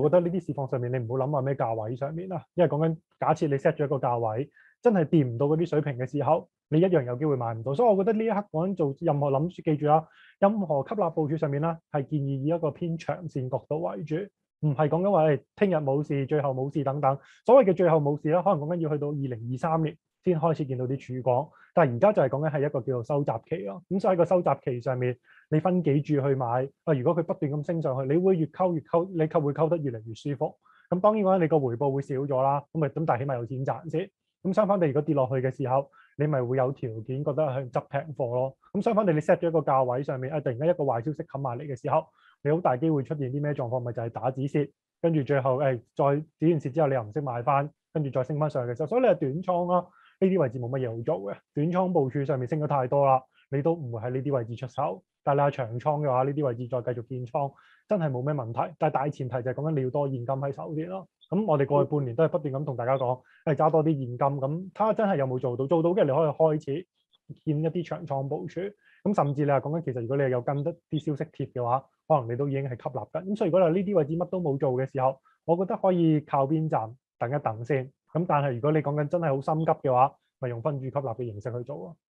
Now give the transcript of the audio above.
我覺得呢啲市況上面你唔好諗話咩價位上面啦，因為講緊假設你 set 咗一個價位，真係掂唔到嗰啲水平嘅時候，你一樣有機會買唔到。所以我覺得呢一刻講緊做任何諗住，記住啦，任何吸納部署上面啦，係建議以一個偏長線角度為主，唔係講緊話誒聽日冇事，最後冇事等等。所謂嘅最後冇事咧，可能講緊要去到2023年先開始見到啲曙光。但係而家就係講緊係一個叫做收集期咯。咁所以喺個收集期上面，你分幾注去買，如果佢不斷咁升上去，你會越溝越溝，你會溝得越嚟越舒服。咁當然講你個回報會少咗啦，咁但係起碼有錢賺先。咁相反地，如果跌落去嘅時候，你咪會有條件覺得去執平貨咯。咁相反地，你 set 咗一個價位上面，突然間一個壞消息冚埋嚟嘅時候，你好大機會出現啲咩狀況？咪就係打止蝕，跟住最後再止完蝕之後，你又唔識買翻，跟住再升翻上去嘅時候，所以你係短倉啦。呢啲位置冇乜嘢好做嘅，短倉部署上面升咗太多啦，你都唔會喺呢啲位置出手。但係你係長倉嘅話，呢啲位置再繼續建倉，真係冇咩問題。但係大前提就係講緊你要多現金喺手先咯。咁我哋過去半年都係不斷咁同大家講，揸多啲現金。咁睇下真係有冇做到？做到嘅你可以開始建一啲長倉部署。咁甚至你係講緊，其實如果你係有跟得啲消息貼嘅話，可能你都已經係吸納緊。咁所以如果你呢啲位置乜都冇做嘅時候，我覺得可以靠邊站等一等先。咁但係如果你講緊真係好心急嘅話，咪用分注吸納嘅形式去做咯。